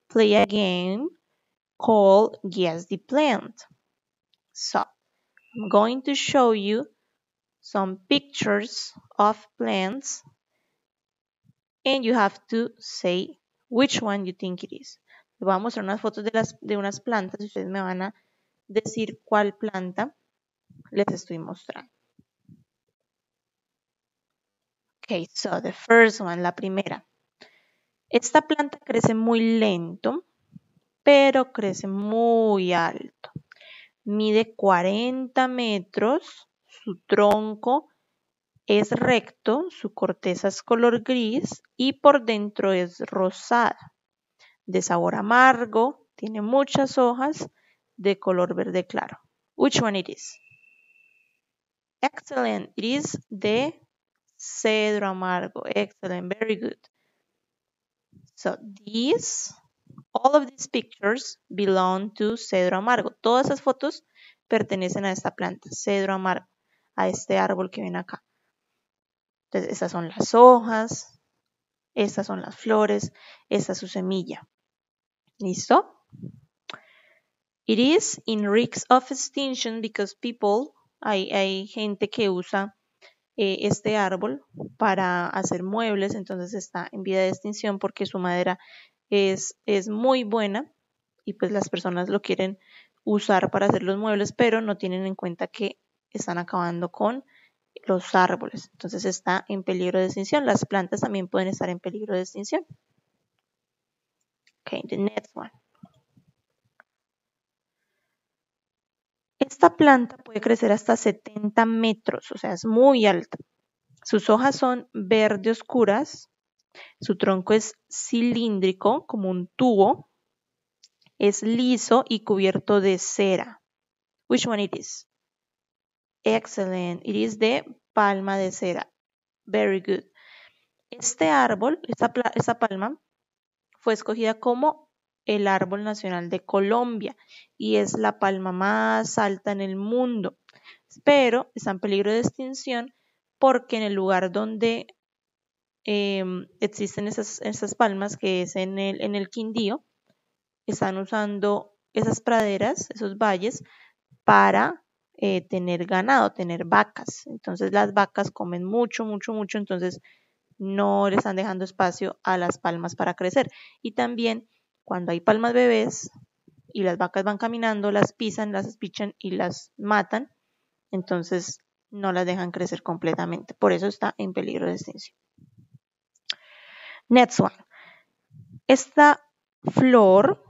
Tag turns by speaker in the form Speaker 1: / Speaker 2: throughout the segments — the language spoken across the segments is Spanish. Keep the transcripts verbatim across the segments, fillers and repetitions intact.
Speaker 1: play a game called Guess the Plant. So, I'm going to show you some pictures of plants and you have to say which one you think it is. Les voy a mostrar unas fotos de, las, de unas plantas y ustedes me van a decir cuál planta les estoy mostrando. Okay, so the first one, la primera. Esta planta crece muy lento, pero crece muy alto. Mide cuarenta metros, su tronco es recto, su corteza es color gris y por dentro es rosada. De sabor amargo, tiene muchas hojas de color verde claro. Which one it is? Excellent. It is the cedro amargo. Excellent. Very good. So these, all of these pictures belong to cedro amargo. Todas esas fotos pertenecen a esta planta, cedro amargo, a este árbol que ven acá. Entonces, estas son las hojas, estas son las flores, esta es su semilla. ¿Listo? It is in risk of extinction because people, hay, hay gente que usa eh, este árbol para hacer muebles, entonces está en vía de extinción porque su madera es, es muy buena y pues las personas lo quieren usar para hacer los muebles, pero no tienen en cuenta que están acabando con los árboles, entonces está en peligro de extinción. Las plantas también pueden estar en peligro de extinción. Okay, the next one. Esta planta puede crecer hasta setenta metros, o sea, es muy alta. Sus hojas son verde oscuras, su tronco es cilíndrico, como un tubo, es liso y cubierto de cera. Which one it is? Excellent. It is the palma de cera. Very good. Este árbol, esta, esta palma, fue escogida como el árbol nacional de Colombia y es la palma más alta en el mundo, pero está en peligro de extinción porque en el lugar donde eh, existen esas, esas palmas, que es en el, en el Quindío, están usando esas praderas, esos valles, para eh, tener ganado, tener vacas. Entonces las vacas comen mucho, mucho, mucho, entonces no le están dejando espacio a las palmas para crecer. Y también cuando hay palmas bebés y las vacas van caminando, las pisan, las espichan y las matan, entonces no las dejan crecer completamente. Por eso está en peligro de extinción. Next one. Esta flor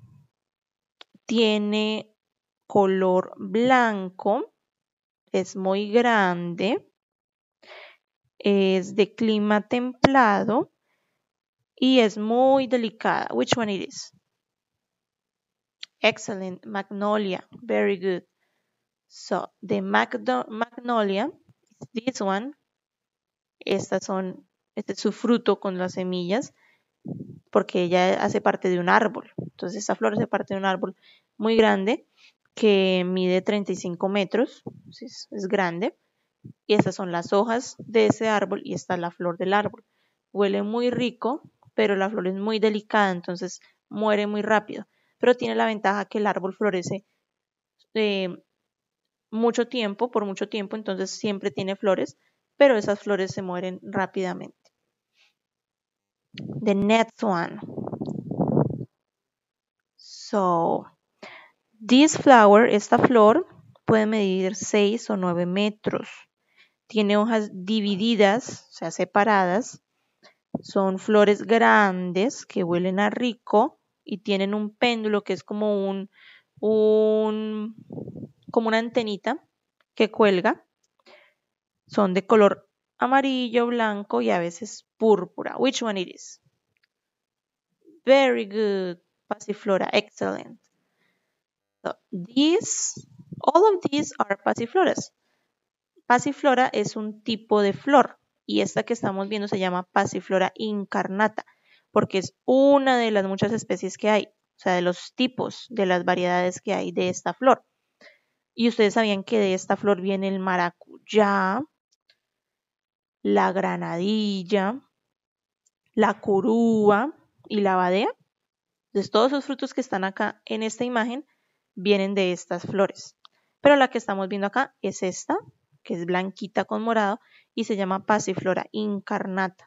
Speaker 1: tiene color blanco, es muy grande, es de clima templado y es muy delicada. Which one it is? Excellent. Magnolia. Very good. So, the magnolia is this one. Estas son, este es su fruto con las semillas, porque ella hace parte de un árbol. Entonces, esta flor hace parte de un árbol muy grande que mide treinta y cinco metros. Es, es grande. Y estas son las hojas de ese árbol y esta es la flor del árbol. Huele muy rico, pero la flor es muy delicada, entonces muere muy rápido. Pero tiene la ventaja que el árbol florece eh, mucho tiempo, por mucho tiempo, entonces siempre tiene flores, pero esas flores se mueren rápidamente. The next one. So, this flower, esta flor, puede medir seis o nueve metros. Tiene hojas divididas, o sea, separadas. Son flores grandes que huelen a rico y tienen un péndulo que es como un, un como una antenita que cuelga. Son de color amarillo, blanco y a veces púrpura. Which one it is? Very good. Passiflora. Excellent. So these, all of these are passifloras. Passiflora es un tipo de flor y esta que estamos viendo se llama Passiflora incarnata porque es una de las muchas especies que hay, o sea, de los tipos, de las variedades que hay de esta flor. Y ustedes sabían que de esta flor viene el maracuyá, la granadilla, la curúa y la badea. Entonces, todos los frutos que están acá en esta imagen vienen de estas flores. Pero la que estamos viendo acá es esta, que es blanquita con morado y se llama Passiflora incarnata.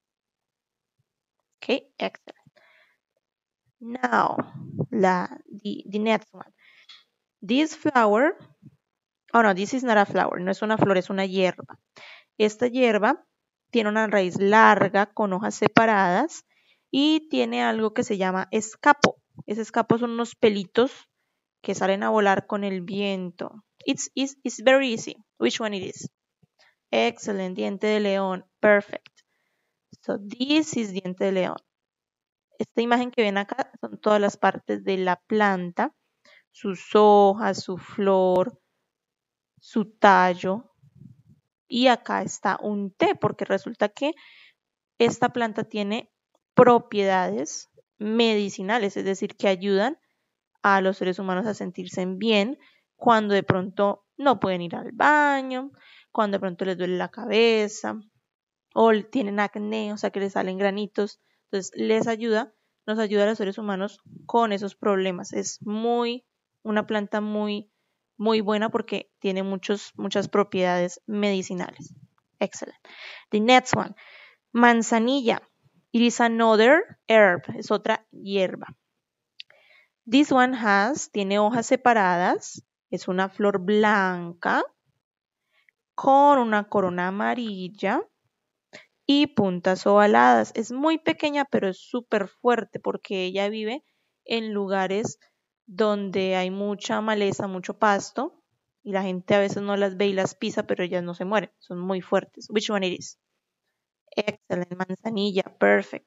Speaker 1: Okay, excellent. Now, la, the, the next one. This flower, oh no, this is not a flower, no es una flor, es una hierba. Esta hierba tiene una raíz larga con hojas separadas y tiene algo que se llama escapo. Ese escapo son unos pelitos que salen a volar con el viento. It's, it's, it's very easy. Which one it is? Excellent, diente de león. Perfect. So this is diente de león. Esta imagen que ven acá son todas las partes de la planta, sus hojas, su flor, su tallo. Y acá está un té, porque resulta que esta planta tiene propiedades medicinales, es decir, que ayudan a los seres humanos a sentirse bien cuando de pronto no pueden ir al baño, cuando de pronto les duele la cabeza o tienen acné, o sea que les salen granitos. Entonces les ayuda, nos ayuda a los seres humanos con esos problemas. Es muy, una planta muy, muy buena porque tiene muchos, muchas propiedades medicinales. Excellent. The next one, manzanilla. It is another herb, es otra hierba. This one has, tiene hojas separadas, es una flor blanca con una corona amarilla y puntas ovaladas. Es muy pequeña, pero es súper fuerte porque ella vive en lugares donde hay mucha maleza, mucho pasto y la gente a veces no las ve y las pisa, pero ellas no se mueren, son muy fuertes. Which one it is? Excellent, manzanilla, perfect.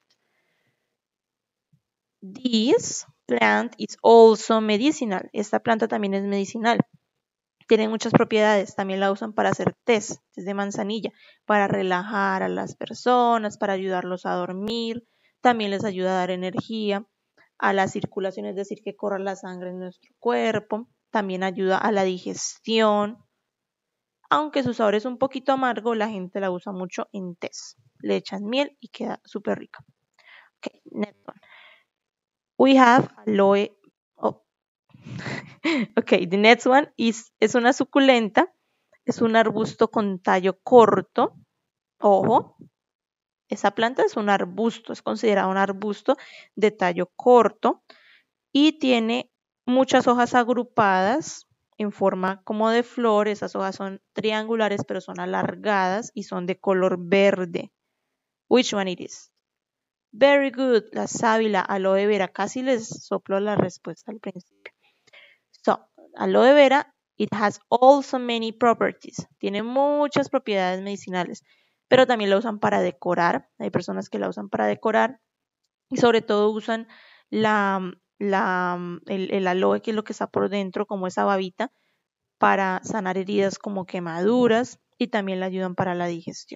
Speaker 1: This plant is also medicinal. Esta planta también es medicinal. Tiene muchas propiedades. También la usan para hacer test, test de manzanilla, para relajar a las personas, para ayudarlos a dormir. También les ayuda a dar energía a la circulación, es decir, que corra la sangre en nuestro cuerpo. También ayuda a la digestión. Aunque su sabor es un poquito amargo, la gente la usa mucho en test. Le echan miel y queda súper rica. Okay, next one. We have aloe. Oh. Okay, the next one is, es una suculenta. Es un arbusto con tallo corto. Ojo, esa planta es un arbusto, es considerado un arbusto de tallo corto y tiene muchas hojas agrupadas en forma como de flor. Esas hojas son triangulares, pero son alargadas y son de color verde. Which one it is? Very good, la sábila, aloe vera. Casi les soplo la respuesta al principio. So, aloe vera, it has also many properties. Tiene muchas propiedades medicinales, pero también la usan para decorar. Hay personas que la usan para decorar y sobre todo usan la, la, el, el aloe, que es lo que está por dentro, como esa babita, para sanar heridas como quemaduras y también la ayudan para la digestión.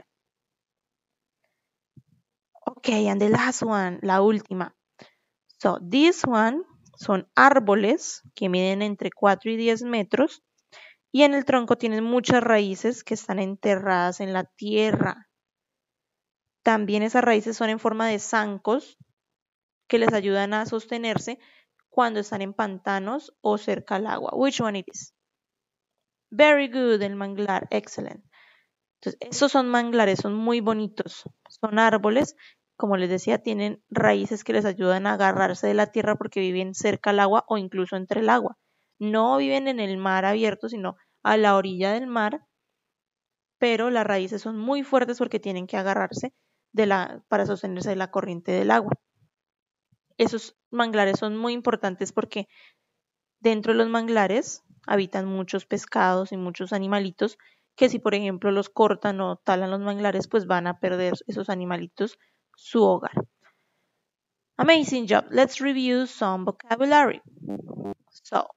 Speaker 1: Okay, and the last one, la última. So, this one son árboles que miden entre cuatro y diez metros y en el tronco tienen muchas raíces que están enterradas en la tierra. También esas raíces son en forma de zancos que les ayudan a sostenerse cuando están en pantanos o cerca al agua. Which one it is? Very good, el manglar, excellent. Entonces, esos son manglares, son muy bonitos. Son árboles, como les decía, tienen raíces que les ayudan a agarrarse de la tierra porque viven cerca al agua o incluso entre el agua. No viven en el mar abierto, sino a la orilla del mar, pero las raíces son muy fuertes porque tienen que agarrarse de la, para sostenerse de la corriente del agua. Esos manglares son muy importantes porque dentro de los manglares habitan muchos pescados y muchos animalitos que si por ejemplo los cortan o talan los manglares, pues van a perder esos animalitos su hogar. Amazing job. Let's review some vocabulary. So,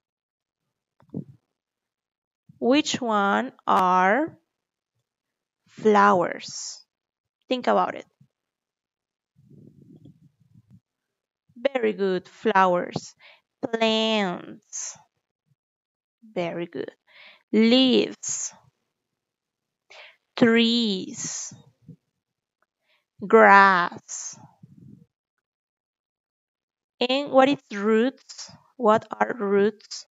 Speaker 1: which one are flowers? Think about it. Very good. Flowers. Plants. Very good. Leaves. Trees. Grass. And what is roots? What are roots?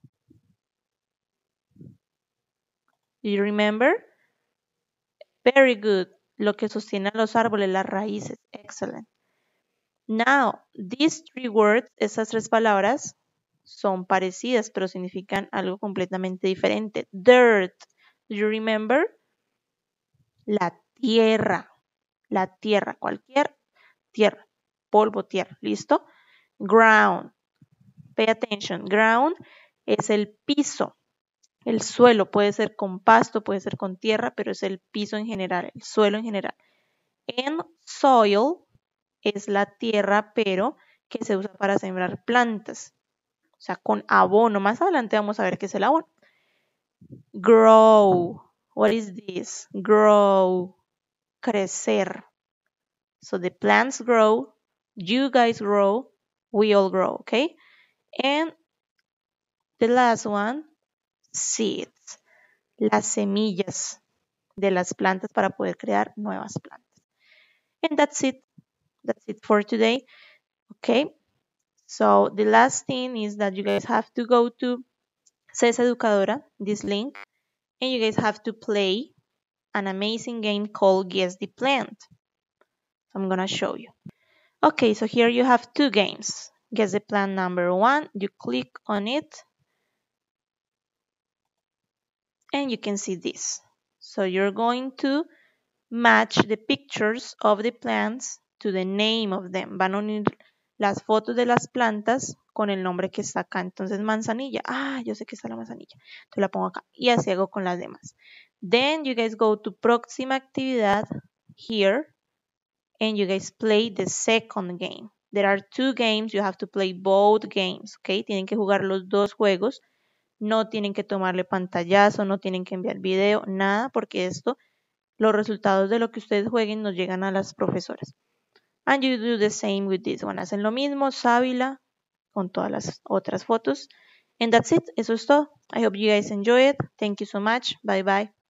Speaker 1: Do you remember? Very good. Lo que sostiene a los árboles, las raíces. Excellent. Now, these three words, esas tres palabras, son parecidas, pero significan algo completamente diferente. Dirt. Do you remember? La tierra. La tierra. Cualquier tierra. Polvo, tierra. ¿Listo? Ground. Pay attention. Ground es el piso. El suelo puede ser con pasto, puede ser con tierra, pero es el piso en general, el suelo en general. And soil es la tierra, pero que se usa para sembrar plantas. O sea, con abono. Más adelante vamos a ver qué es el abono. Grow. What is this? Grow. Crecer. So the plants grow, you guys grow, we all grow, okay? And the last one, seeds. Las semillas de las plantas para poder crear nuevas plantas. And that's it. That's it for today. Okay. So the last thing is that you guys have to go to CES Educadora, this link, and you guys have to play an amazing game called Guess the Plant. So I'm gonna show you. Okay, so here you have two games. Guess the plant number one. You click on it, and you can see this. So you're going to match the pictures of the plants to the name of them. Van a unir las fotos de las plantas con el nombre que está acá. Entonces, manzanilla. Ah, yo sé que está la manzanilla. Entonces la pongo acá. Y así hago con las demás. Then you guys go to próxima actividad here. And you guys play the second game. There are two games. You have to play both games. Okay? Tienen que jugar los dos juegos. No tienen que tomarle pantallazo. No tienen que enviar video. Nada, porque esto... Los resultados de lo que ustedes jueguen nos llegan a las profesoras. And you do the same with this one. Hacen lo mismo, sábila, con todas las otras fotos. And that's it. Eso es todo. I hope you guys enjoy it. Thank you so much. Bye bye.